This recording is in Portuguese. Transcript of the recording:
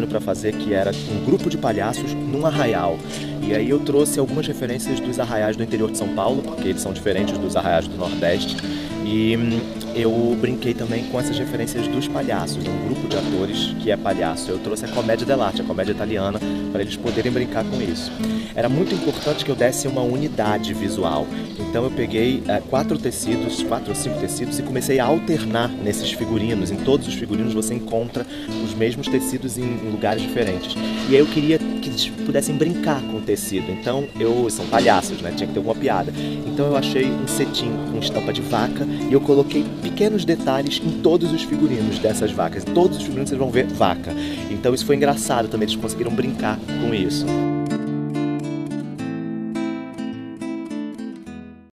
para fazer, que era um grupo de palhaços num arraial. E aí eu trouxe algumas referências dos arraiais do interior de São Paulo, porque eles são diferentes dos arraiais do Nordeste. E eu brinquei também com essas referências dos palhaços, um grupo de atores que é palhaço. Eu trouxe a comédia dell'arte, a comédia italiana, para eles poderem brincar com isso. Era muito importante que eu desse uma unidade visual. Então eu peguei 4 ou 5 tecidos e comecei a alternar nesses figurinos. Em todos os figurinos você encontra os mesmos tecidos em lugares diferentes. E aí eu queria que eles pudessem brincar com o tecido. Então são palhaços, né? Tinha que ter alguma piada. Então eu achei um cetim com estampa de vaca e eu coloquei pequenos detalhes em todos os figurinos dessas vacas. Em todos os figurinos vocês vão ver vaca. Então isso foi engraçado também, eles conseguiram brincar com isso.